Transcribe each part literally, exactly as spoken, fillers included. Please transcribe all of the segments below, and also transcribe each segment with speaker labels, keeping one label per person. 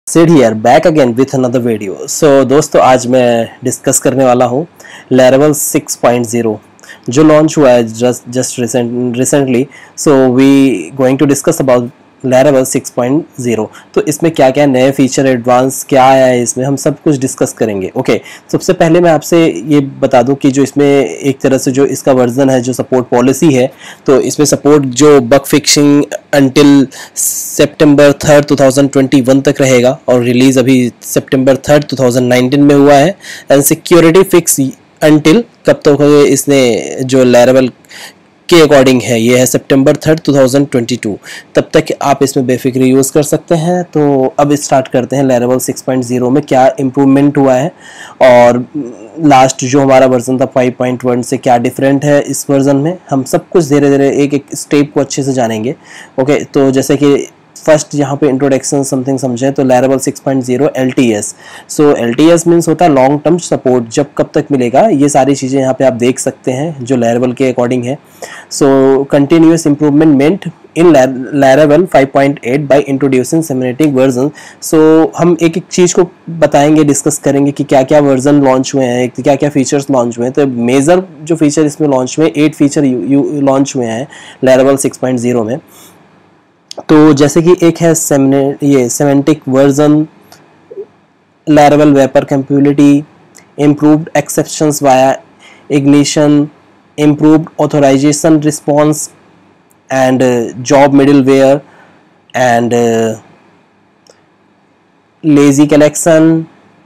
Speaker 1: Sid here back again with another video. So दोस्तों, आज मैं डिस्कस करने वाला हूँ लैरावेल सिक्स पॉइंट ज़ीरो जो लॉन्च हुआ है just just recent recently. So we going to discuss about Laravel six point zero. तो इसमें क्या क्या नए फीचर, एडवांस क्या आया है, इसमें हम सब कुछ डिस्कस करेंगे। ओके okay, सबसे पहले मैं आपसे ये बता दूं कि जो इसमें एक तरह से जो इसका वर्जन है, जो सपोर्ट पॉलिसी है, तो इसमें सपोर्ट जो बग फिक्सिंग अंटिल सितंबर third two thousand twenty one तक रहेगा और रिलीज अभी सितंबर थर्ड टू थाउजेंड नाइनटीन में हुआ है। एंड सिक्योरिटी फिक्स अंटिल कब तक हो, इसने जो लैरावेल के अकॉर्डिंग है ये है सितंबर third two thousand twenty two, तब तक आप इसमें बेफिक्र यूज़ कर सकते हैं। तो अब स्टार्ट करते हैं लैरावेल सिक्स पॉइंट ज़ीरो में क्या इम्प्रूवमेंट हुआ है और लास्ट जो हमारा वर्जन था फाइव पॉइंट वन से क्या डिफरेंट है इस वर्जन में। हम सब कुछ धीरे धीरे एक एक स्टेप को अच्छे से जानेंगे। ओके, तो जैसे कि फर्स्ट यहाँ पे इंट्रोडक्शन समथिंग समझें तो Laravel six point zero L T S. So L T S means होता है लॉन्ग टर्म सपोर्ट, जब कब तक मिलेगा, ये सारी चीज़ें यहाँ पे आप देख सकते हैं जो लैरावेल के अकॉर्डिंग है। So continuous improvement ment in Laravel five point eight by introducing semantic version. So हम एक एक चीज़ को बताएंगे, डिस्कस करेंगे कि क्या क्या वर्जन लॉन्च हुए हैं, क्या क्या फीचर्स लॉन्च हुए हैं। तो मेजर जो फीचर इसमें लॉन्च हुए, एट फीचर लॉन्च हुए हैं लैरावेल सिक्स पॉइंट ज़ीरो में। तो जैसे कि एक है सेमने ये semantic version, Laravel Vapor capability, improved exceptions via Ignition, improved authorisation response and job middleware and lazy collection,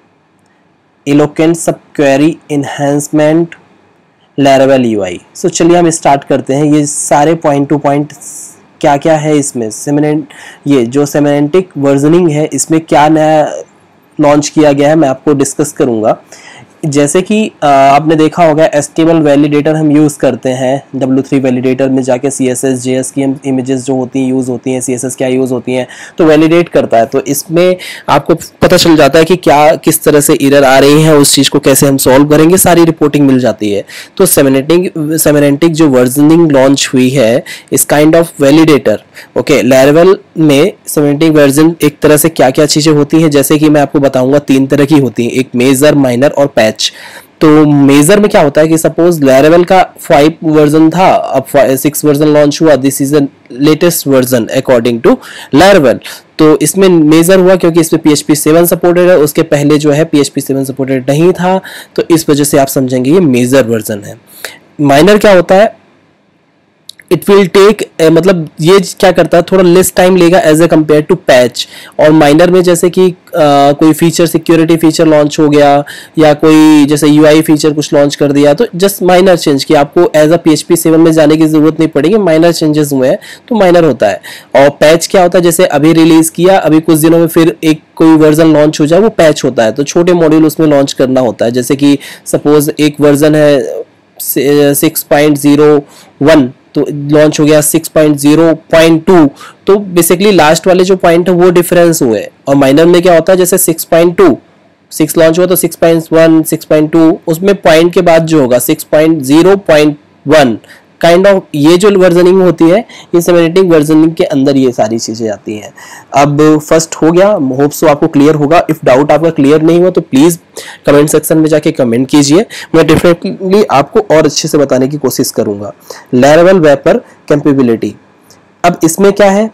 Speaker 1: Eloquent subquery enhancement, Laravel U I. So चलिए हम स्टार्ट करते हैं। ये सारे पॉइंट टू पॉइंट क्या क्या है इसमें। सेमेंट ये जो सेमेंटिक वर्जनिंग है, इसमें क्या नया लॉन्च किया गया है मैं आपको डिस्कस करूंगा। जैसे कि आपने देखा होगा एचटीएमएल वैलिडेटर हम यूज़ करते हैं, डब्ल्यू थ्री वैलिडेटर में जाके सीएसएस जेएस की इमेजेस जो होती हैं यूज़ होती हैं, सीएसएस क्या यूज़ होती हैं, तो वैलिडेट करता है। तो इसमें आपको पता चल जाता है कि क्या किस तरह से एरर आ रही है, उस चीज़ को कैसे हम सॉल्व करेंगे, सारी रिपोर्टिंग मिल जाती है। तो सेमेंटिक सेमेंटिक जो वर्जनिंग लॉन्च हुई है इस kind of validator. Okay, Laravel में सेमेंटिक वर्जन एक तरह से क्या क्या चीज़ें होती हैं, जैसे कि मैं आपको बताऊंगा तीन तरह की होती हैं, एक मेजर, माइनर और पैच। तो मेजर में क्या होता है कि सपोज लैरावेल का फाइव वर्जन था, अब सिक्स वर्जन लॉन्च हुआ, this is the latest version according to Laravel. तो इसमें मेजर हुआ क्योंकि इसमें P H P seven supported है, उसके पहले जो है P H P seven supported नहीं था, तो इस वजह से आप समझेंगे ये मेजर वर्जन है। माइनर क्या होता है, इट विल टेक मतलब ये क्या करता है, थोड़ा लेस टाइम लेगा as a compare to patch. और माइनर में जैसे कि आ, कोई फीचर, सिक्योरिटी फीचर लॉन्च हो गया या कोई जैसे यूआई फीचर कुछ लॉन्च कर दिया, तो जस्ट माइनर चेंज कि आपको एज अ पीएचपी सेवन में जाने की जरूरत नहीं पड़ेगी, माइनर चेंजेस हुए हैं तो माइनर होता है। और पैच क्या होता है, जैसे अभी रिलीज किया, अभी कुछ दिनों में फिर एक कोई वर्जन लॉन्च हो जाए, वो पैच होता है। तो छोटे मॉड्यूल उसमें लॉन्च करना होता है, जैसे कि सपोज एक वर्जन है सिक्स पॉइंट ज़ीरो वन, तो लॉन्च हो गया six point zero point two, तो बेसिकली लास्ट वाले जो पॉइंट है वो डिफरेंस हुए। और माइनर में क्या होता है, जैसे six point two, six launch हुआ तो six point one, six point two, उसमें पॉइंट के बाद जो होगा six point zero point one kind of, ये जो वर्जनिंग होती है ये सेमेंटिक वर्जनिंग के अंदर ये सारी चीजें आती हैं। अब फर्स्ट हो गया, होप सो आपको क्लियर होगा। इफ डाउट आपका क्लियर नहीं हुआ तो प्लीज कमेंट सेक्शन में जाके कमेंट कीजिए, मैं डेफिनेटली आपको और अच्छे से बताने की कोशिश करूंगा। लैरावेल वेपर कैपेबिलिटी, अब इसमें क्या है,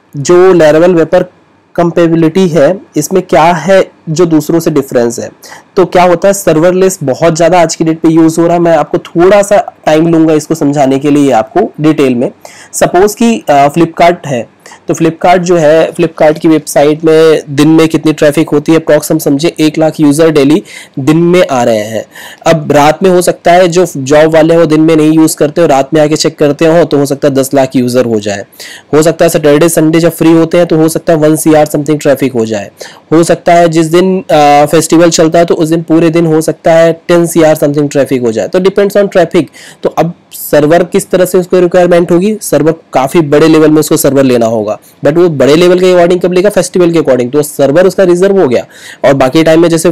Speaker 1: जो लैरावेल वेपर कंपेबिलिटी है, इसमें क्या है जो दूसरों से डिफरेंस है। तो क्या होता है, सर्वरलेस बहुत ज़्यादा आज की डेट पे यूज़ हो रहा है। मैं आपको थोड़ा सा टाइम लूंगा इसको समझाने के लिए आपको डिटेल में। सपोज कि फ्लिपकार्ट है, तो फ्लिपकार्ट जो है, फ्लिपकार्ट की वेबसाइट में दिन में कितनी ट्रैफिक होती है, अप्रॉक्स हम समझे एक लाख यूज़र डेली दिन में आ रहे हैं। अब रात में हो सकता है जो जॉब वाले हो दिन में नहीं यूज़ करते हो, रात में आके चेक करते हो, तो हो सकता है दस लाख यूज़र हो जाए। हो सकता है सैटरडे संडे जब फ्री होते हैं तो हो सकता है one C R something traffic हो जाए। हो सकता है जिस दिन फेस्टिवल चलता है तो उस दिन पूरे दिन हो सकता है ten C R something traffic हो जाए। तो डिपेंड्स ऑन ट्रैफिक। तो अब सर्वर किस तरह से उसको रिक्वायरमेंट होगी, सर्वर काफी बड़े लेवल में उसको सर्वर लेना होगा, बट वो बड़े लेवल के अकॉर्डिंग कब लेगा, फेस्टिवल के अकॉर्डिंग। तो सर्वर उसका रिजर्व हो गया, और बाकी टाइम में जैसे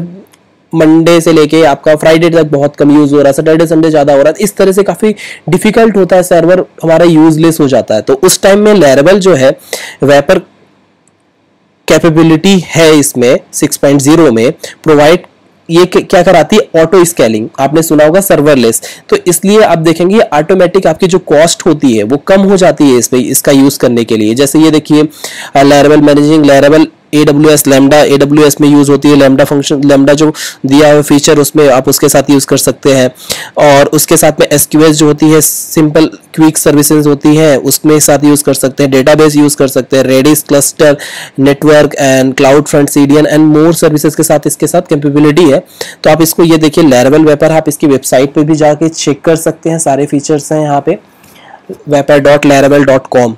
Speaker 1: मंडे से लेके आपका फ्राइडे तक बहुत कम यूज हो रहा है, सैटरडे संडे ज्यादा हो रहा है, इस तरह से काफी डिफिकल्ट होता है, सर्वर हमारा यूजलेस हो जाता है। तो उस टाइम में लैरावेल जो है वेपर कैपेबिलिटी है इसमें सिक्स पॉइंट ज़ीरो में, प्रोवाइड ये क्या कराती है, ऑटो स्केलिंग, आपने सुना होगा सर्वरलेस। तो इसलिए आप देखेंगे ऑटोमेटिक आपकी जो कॉस्ट होती है वो कम हो जाती है इसमें, इसका यूज करने के लिए। जैसे ये देखिए लैरेबल managing लैरेबल A W S lambda A W S में यूज होती है लैम्डा फंक्शन, लैम्डा जो दिया हुआ फीचर उसमें आप उसके साथ यूज कर सकते हैं। और उसके साथ में S Q S जो होती है सिंपल क्विक सर्विसेज होती है उसमें साथ यूज कर सकते हैं, डेटाबेस यूज कर सकते हैं, Redis cluster network and CloudFront C D N and more services के साथ इसके साथ कैपेबिलिटी है। तो आप इसको ये देखिए लैरेबल वेपर, आप इसकी वेबसाइट पे भी जाके चेक कर सकते हैं, सारे फीचर्स हैं यहाँ पे वेपर डॉट लैरेबल डॉट कॉम।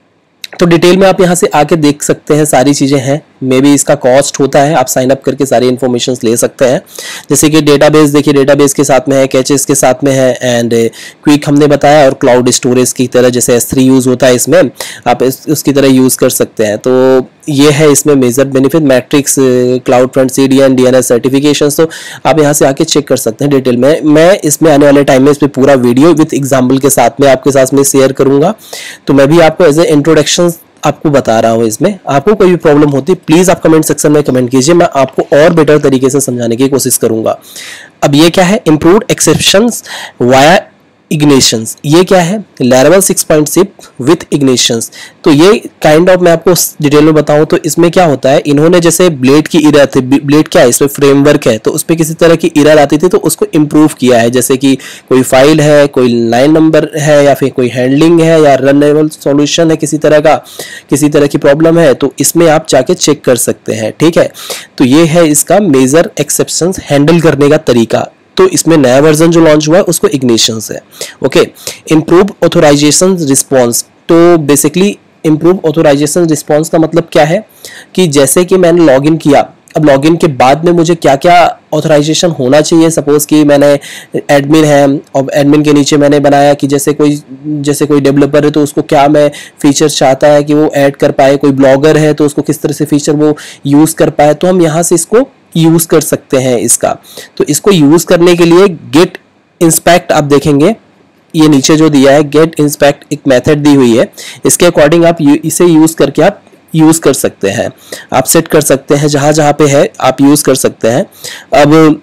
Speaker 1: तो डिटेल में आप यहाँ से आके देख सकते हैं, सारी चीज़ें हैं। मे बी इसका कॉस्ट होता है, आप साइन अप करके सारी इन्फॉर्मेशन ले सकते हैं। जैसे कि डेटाबेस देखिए डेटाबेस के साथ में है, कैचेस के साथ में है एंड क्विक हमने बताया, और क्लाउड स्टोरेज की तरह जैसे एस थ्री यूज़ होता है इसमें, आप इस, उसकी तरह यूज़ कर सकते हैं। तो ये है इसमें major benefit, metrics CloudFront C D N D N S certification. तो आप यहाँ से आके चेक कर सकते हैं डिटेल में। मैं इसमें आने वाले टाइम में इस पर पूरा वीडियो विथ एग्जाम्पल के साथ में आपके साथ में शेयर करूँगा। तो मैं भी आपको एज ए इंट्रोडक्शन आपको बता रहा हूं। इसमें आपको कोई भी प्रॉब्लम होती है प्लीज आप कमेंट सेक्शन में कमेंट कीजिए, मैं आपको और बेटर तरीके से समझाने की कोशिश करूंगा। अब ये क्या है, इम्प्रूव्ड एक्सेप्शंस वाया इग्निशंस, ये क्या है, लैरेबल six point six with ignitions. तो ये काइंड ऑफ मैं आपको डिटेल में बताऊं तो इसमें क्या होता है, इन्होंने जैसे ब्लेड की एरर थी, ब्लेड क्या है इसमें फ्रेमवर्क है, तो उसमें किसी तरह की एरर आती थी तो उसको इम्प्रूव किया है। जैसे कि कोई फाइल है, कोई लाइन नंबर है, या फिर कोई हैंडलिंग है, या रनेबल सॉल्यूशन है, किसी तरह का किसी तरह की प्रॉब्लम है, तो इसमें आप जाके चेक कर सकते हैं। ठीक है, तो ये है इसका मेजर एक्सेप्शंस हैंडल करने का तरीका। तो इसमें नया वर्जन जो लॉन्च हुआ है उसको इग्निशंस है। Okay, improve authorisation response. तो बेसिकली इम्प्रूव ऑथोराइजेशन रिस्पॉन्स का मतलब क्या है कि जैसे कि मैंने लॉगिन किया, अब लॉगिन के बाद में मुझे क्या क्या ऑथराइजेशन होना चाहिए। सपोज कि मैंने एडमिन है और एडमिन के नीचे मैंने बनाया कि जैसे कोई जैसे कोई डेवलपर है तो उसको क्या मैं फीचर चाहता है कि वो ऐड कर पाए, कोई ब्लॉगर है तो उसको किस तरह से फीचर वो यूज़ कर पाए, तो हम यहाँ से इसको यूज़ कर सकते हैं इसका। तो इसको यूज़ करने के लिए गेट इंस्पेक्ट आप देखेंगे, ये नीचे जो दिया है गेट इंस्पेक्ट एक मेथड दी हुई है, इसके अकॉर्डिंग आप इसे यूज़ करके आप यूज़ कर सकते हैं, आप सेट कर सकते हैं, जहाँ जहाँ पे है आप यूज़ कर सकते हैं। अब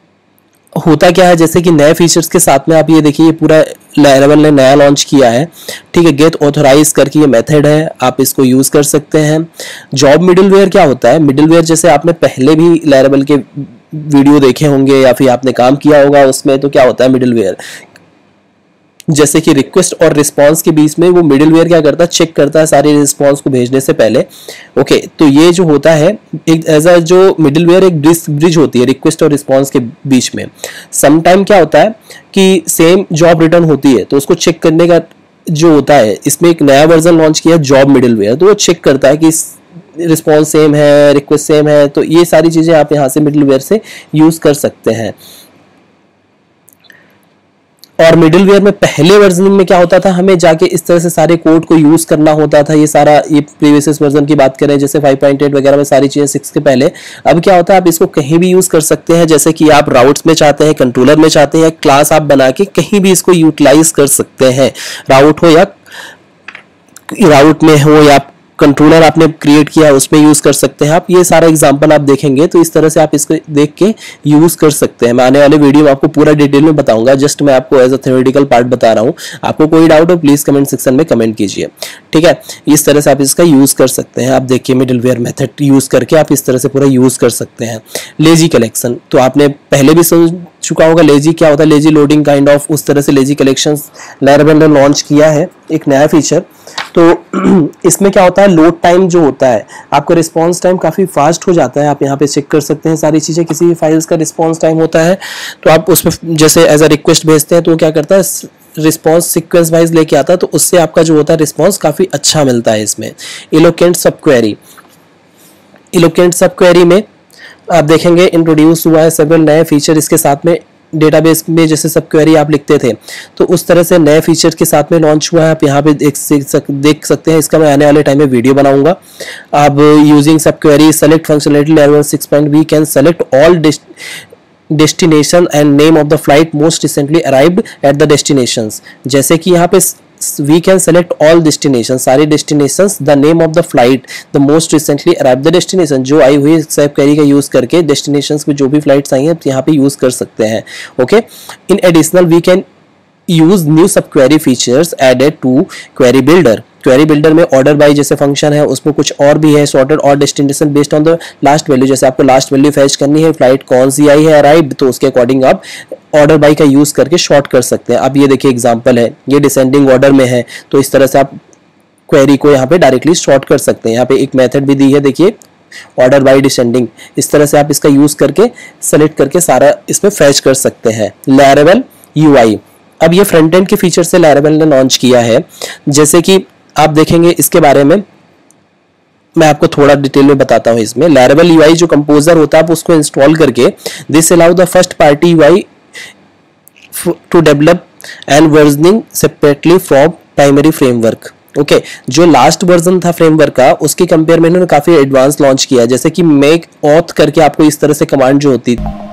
Speaker 1: होता क्या है, जैसे कि नए फीचर्स के साथ में आप ये देखिए, ये पूरा लैरेबल ने नया लॉन्च किया है। ठीक है, गेट ऑथराइज करके ये मेथड है, आप इसको यूज़ कर सकते हैं। जॉब मिडिलवेयर क्या होता है, मिडिलवेयर जैसे आपने पहले भी लैरेबल के वीडियो देखे होंगे या फिर आपने काम किया होगा उसमें, तो क्या होता है मिडिलवेयर, जैसे कि रिक्वेस्ट और रिस्पांस के बीच में वो मिडिलवेयर क्या करता है, चेक करता है सारे रिस्पांस को भेजने से पहले। ओके, तो ये जो होता है एक एज अ जो मिडिलवेयर एक ब्रिज होती है रिक्वेस्ट और रिस्पांस के बीच में। समटाइम क्या होता है कि सेम जॉब रिटर्न होती है तो उसको चेक करने का जो होता है, इसमें एक नया वर्जन लॉन्च किया जॉब मिडिलवेयर, तो वो चेक करता है कि रिस्पॉन्स सेम है, रिक्वेस्ट सेम है, तो ये सारी चीज़ें आप यहाँ से मिडिलवेयर से यूज़ कर सकते हैं। और मिडिलवेयर में पहले वर्जन में क्या होता था, हमें जाके इस तरह से सारे कोड को यूज करना होता था। ये सारा ये प्रीवियस वर्जन की बात करें जैसे फाइव पॉइंट एट वगैरह में सारी चीजें सिक्स के पहले, अब क्या होता है आप इसको कहीं भी यूज कर सकते हैं। जैसे कि आप राउट्स में चाहते हैं, कंट्रोलर में चाहते हैं, क्लास आप बना के कहीं भी इसको यूटिलाइज कर सकते हैं, राउट हो या राउट में हो या कंट्रोलर आपने क्रिएट किया उसमें यूज कर सकते हैं आप। ये सारा एग्जांपल आप देखेंगे तो इस तरह से आप इसको देख के यूज कर सकते हैं। मैं आने वाले वीडियो में आपको पूरा डिटेल में बताऊंगा, जस्ट मैं आपको एज अ थ्योरेटिकल पार्ट बता रहा हूँ। आपको कोई डाउट हो प्लीज कमेंट सेक्शन में कमेंट कीजिए, ठीक है। इस तरह से आप इसका यूज कर सकते हैं। आप देखिए मिडिलवेयर मेथड यूज करके आप इस तरह से पूरा यूज कर सकते हैं। लेजी कलेक्शन तो आपने पहले भी समझ चुका होगा, लेजी क्या होता है, लेजी लोडिंग काइंड ऑफ, उस तरह से लेजी कलेक्शंस लैरेबल ने लॉन्च किया है एक नया फीचर। तो इसमें क्या होता है, लोड टाइम जो होता है, आपका रिस्पांस टाइम काफ़ी फास्ट हो जाता है। आप यहाँ पे चेक कर सकते हैं सारी चीज़ें, किसी भी फाइल्स का रिस्पांस टाइम होता है तो आप उसमें जैसे एज अ रिक्वेस्ट भेजते हैं तो वो क्या करता है रिस्पांस सीक्वेंस वाइज लेके आता है, तो उससे आपका जो होता है रिस्पांस काफ़ी अच्छा मिलता है। इसमें इलोकेंट सब क्वेरी, इलोकेंट सब क्वेरी में आप देखेंगे इंट्रोड्यूस हुआ है सेवरल नए फीचर इसके साथ में। डेटाबेस में जैसे सब क्वेरी आप लिखते थे तो उस तरह से नए फीचर के साथ में लॉन्च हुआ है। आप यहाँ पे देख सक, देख सकते हैं, इसका मैं आने वाले टाइम में वीडियो बनाऊंगा। आप using subquery select functionality level six point we can select all destination and name of the flight most recently arrived at the destinations. जैसे कि यहाँ पे we can select all destinations, सारे destinations, the name of the flight, the most recently arrived the destination, जो आई हुई SAP query का use करके destinations में जो भी flights आई हैं यहाँ पे यूज कर सकते हैं. Okay, in additional we can use new subquery features added to query builder. Query builder में ऑर्डर बाय जैसे फंक्शन है, उसमें कुछ और भी है, सॉर्टेड और destination based on the last value. जैसे आपको लास्ट वैल्यू फैच करनी है, फ्लाइट कौन सी आई है अराइव, तो उसके अकॉर्डिंग आप ऑर्डर बाय का यूज करके शॉर्ट कर सकते हैं. अब ये देखिए एग्जांपल है, ये डिसेंडिंग ऑर्डर में है, तो इस तरह से आप क्वेरी को यहाँ पे डायरेक्टली शॉर्ट कर सकते हैं. यहाँ पे एक मेथड भी दी है, देखिए ऑर्डर बाय डिसेंडिंग. इस तरह से आप इसका यूज करके सेलेक्ट करके सारा इसमें फैच कर सकते हैं. लैरावेल यूआई, अब ये फ्रंट एंड के फीचर से लैरावेल ने लॉन्च किया है. जैसे कि आप देखेंगे इसके बारे में मैं आपको थोड़ा डिटेल में बताता हूं. इसमें लैरावेल यूआई जो कंपोजर होता है, आप उसको इंस्टॉल करके this allow the first party UI to develop and versioning separately from primary framework. Okay, जो लास्ट वर्जन था फ्रेमवर्क का, उसके कंपेयर में इन्होंने काफी एडवांस लॉन्च किया है. जैसे कि मेक ऑथ करके आपको इस तरह से कमांड जो होती